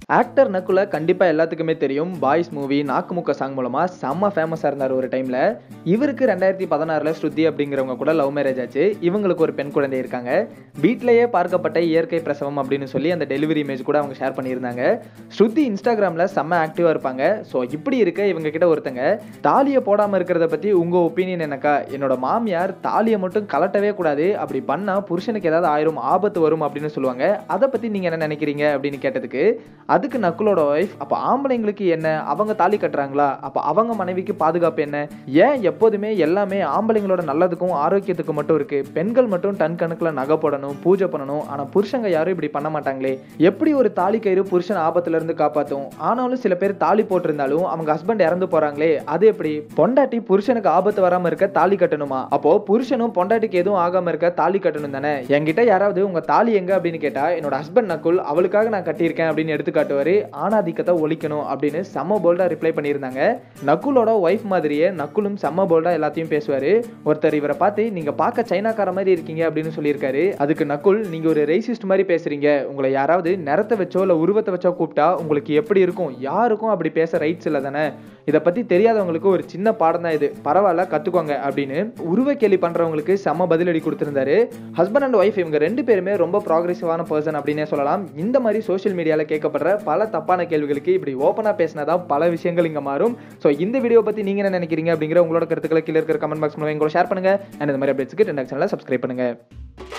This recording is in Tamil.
ஆக்டர் நக்குல கண்டிப்பா எல்லாத்துக்குமே தெரியும். பாய்ஸ் மூவி நாக்குமுக்க சாங் மூலமா செம்ம ஃபேமஸா இருந்தார் ஒரு டைம்ல. இவருக்கு 2016ல ஸ்ருதி அப்படிங்கிறவங்க கூட லவ் மேரேஜ் ஆச்சு. இவங்களுக்கு ஒரு பெண் குழந்தை இருக்காங்க. வீட்டிலேயே பார்க்கப்பட்ட இயற்கை பிரசவம் அப்படின்னு சொல்லி அந்த டெலிவரி இமேஜ் கூட அவங்க ஷேர் பண்ணியிருந்தாங்க. ஸ்ருதி இன்ஸ்டாகிராம்ல செம்ம ஆக்டிவா இருப்பாங்க. ஸோ இப்படி இருக்க இவங்க கிட்ட ஒருத்தங்க தாலியை போடாம இருக்கிறத பத்தி உங்க ஒப்பீனியன் என்னக்கா? என்னோட மாமியார் தாலியை மட்டும் கலட்டவே கூடாது, அப்படி பண்ணா புருஷனுக்கு ஏதாவது ஆயிரம் ஆபத்து வரும் அப்படின்னு சொல்லுவாங்க. அதை பத்தி நீங்க என்ன நினைக்கிறீங்க அப்படின்னு கேட்டதுக்கு, அதுக்கு நக்குலோட ஒய்ஃப், அப்ப ஆம்பளைங்களுக்கு என்ன, அவங்க தாலி கட்டுறாங்களா, அப்ப அவங்க மனைவிக்கு பாதுகாப்பு என்ன, ஏன் எப்போதுமே எல்லாமே ஆம்பளைங்களோட நல்லதுக்கும் ஆரோக்கியத்துக்கும் மட்டும் இருக்கு, பெண்கள் மட்டும் டன் கணக்குல நகை போடணும், பூஜை பண்ணணும், ஆனா புருஷங்க யாரும் இப்படி பண்ண மாட்டாங்களே, எப்படி ஒரு தாலி கயிறு புருஷன் ஆபத்துல இருந்து காப்பாத்தும், ஆனாலும் சில பேர் தாலி போட்டிருந்தாலும் அவங்க ஹஸ்பண்ட் இறந்து போறாங்களே, அது எப்படி, பொண்டாட்டி புருஷனுக்கு ஆபத்து வராம இருக்க தாலி கட்டணுமா, அப்போ புருஷனும் பொண்டாட்டிக்கு எதுவும் ஆகாம இருக்க தாலி கட்டணும் தானே. என்கிட்ட யாராவது உங்க தாலி எங்க அப்படின்னு கேட்டா, என்னோட ஹஸ்பண்ட் நக்குல் அவளுக்காக நான் கட்டியிருக்கேன் அப்படின்னு எடுத்துக்காட்டுவாரு. ஆணாதிக்கத்தை ஒழிக்கணும் அப்படின்னு செம்ம போல்டா ரிப்ளை பண்ணியிருந்தாங்க. நக்குலோட ஒய்ஃப் மாதிரியே நக்குலும் செம்ம போல்டா எல்லாத்தையும் பேசுவாரு. ஒருத்தர் இவரை பார்த்து நீங்க பார்க்க சைனாக்கார மாதிரி இருக்கீங்க அப்படின்னு சொல்லியிருக்காரு. அதுக்கு நக்குல், நீங்க ஒரு ரேசிஸ்ட் மாதிரி பேசுறீங்க, உங்களை யாராவது நிறத்தை வச்சோ இல்ல உருவத்தை வச்சோ கூப்பிட்டா உங்களுக்கு எப்படி இருக்கும், யாருக்கும் அப்படி பேச ரைட்ஸ் இல்லை தானே, இதை பத்தி தெரியாதவங்களுக்கு ஒரு சின்ன பாடம் தான் இது, பரவாயில்ல கத்துக்கோங்க அப்படின்னு உருவ கேலி பண்றவங்களுக்கு செம்ம பதிலடி கொடுத்திருந்தாரு. ஹஸ்பண்ட் அண்ட் ஒய்ஃப் இவங்க ரெண்டு பேருமே ரொம்ப ப்ராக்ரெசிவான பர்சன் அப்படின்னே சொல்லலாம். இந்த மாதிரி சோஷியல் மீடியால கேட்கப்படுற பல தப்பான கேள்விகளுக்கு இப்படி ஓப்பனா பேசினாதான் பல விஷயங்கள் இங்க மாறும். ஸோ இந்த வீடியோ பத்தி நீங்க என்ன நினைக்கிறீங்க அப்படிங்கிற உங்களோட கருத்துக்களை கீழே இருக்கிற கமெண்ட் பாக்ஸ் மூலம் எங்களோட ஷேர் பண்ணுங்க. அண்ட் இந்த மாதிரி அப்டேட்ஸ்க்கு டென்டாக் சேனலை சப்ஸ்கிரைப் பண்ணுங்க.